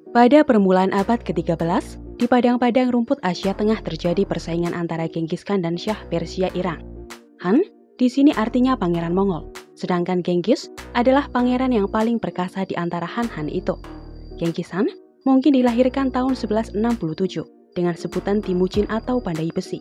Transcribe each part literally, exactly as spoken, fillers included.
Pada permulaan abad ketiga belas, di padang-padang rumput Asia Tengah terjadi persaingan antara Genghis Khan dan Shah Persia Iran. Han di sini artinya pangeran Mongol, sedangkan Genghis adalah pangeran yang paling perkasa di antara Han-Han itu. Genghis Han mungkin dilahirkan tahun sebelas enam puluh tujuh dengan sebutan Timucin atau Pandai Besi.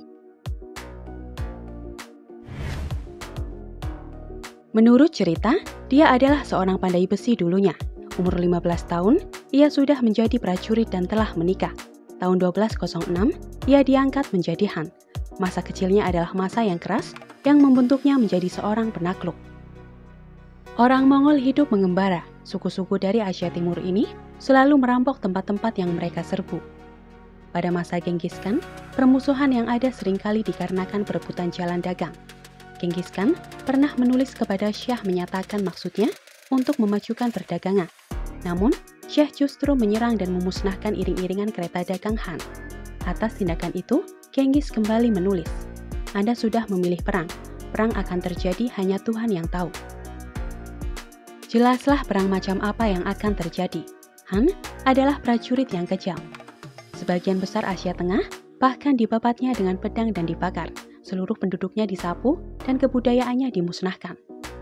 Menurut cerita, dia adalah seorang pandai besi dulunya. Umur lima belas tahun, ia sudah menjadi prajurit dan telah menikah. Tahun dua belas nol enam, ia diangkat menjadi Han. Masa kecilnya adalah masa yang keras, yang membentuknya menjadi seorang penakluk. Orang Mongol hidup mengembara. Suku-suku dari Asia Timur ini selalu merampok tempat-tempat yang mereka serbu. Pada masa Genghis Khan, permusuhan yang ada seringkali dikarenakan perebutan jalan dagang. Genghis Khan pernah menulis kepada Syah menyatakan maksudnya untuk memajukan perdagangan. Namun, Syah justru menyerang dan memusnahkan iring-iringan kereta dagang Han. Atas tindakan itu, Genghis kembali menulis, "Anda sudah memilih perang. Perang akan terjadi, hanya Tuhan yang tahu." Jelaslah perang macam apa yang akan terjadi. Han adalah prajurit yang kejam. Sebagian besar Asia Tengah bahkan dibabatnya dengan pedang dan dibakar. Seluruh penduduknya disapu dan kebudayaannya dimusnahkan.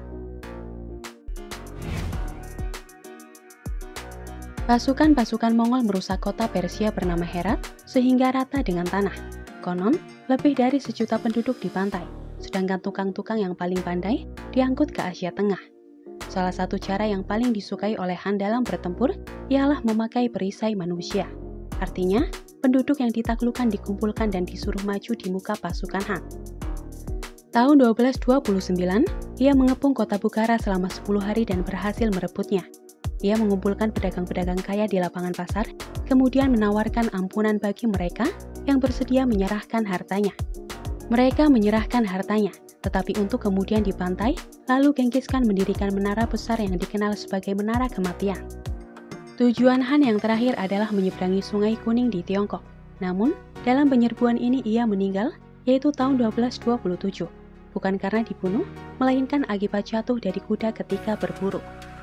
Pasukan-pasukan Mongol merusak kota Persia bernama Herat sehingga rata dengan tanah. Konon, lebih dari sejuta penduduk di pantai, sedangkan tukang-tukang yang paling pandai diangkut ke Asia Tengah. Salah satu cara yang paling disukai oleh Han dalam bertempur ialah memakai perisai manusia. Artinya, penduduk yang ditaklukkan dikumpulkan dan disuruh maju di muka pasukan Han. Tahun dua belas dua puluh sembilan, ia mengepung kota Bukhara selama sepuluh hari dan berhasil merebutnya. Ia mengumpulkan pedagang-pedagang kaya di lapangan pasar, kemudian menawarkan ampunan bagi mereka yang bersedia menyerahkan hartanya. Mereka menyerahkan hartanya, tetapi untuk kemudian dibantai, lalu Genghis Khan mendirikan menara besar yang dikenal sebagai Menara Kematian. Tujuan Han yang terakhir adalah menyeberangi Sungai Kuning di Tiongkok. Namun, dalam penyerbuan ini ia meninggal, yaitu tahun dua belas dua puluh tujuh. Bukan karena dibunuh, melainkan akibat jatuh dari kuda ketika berburu.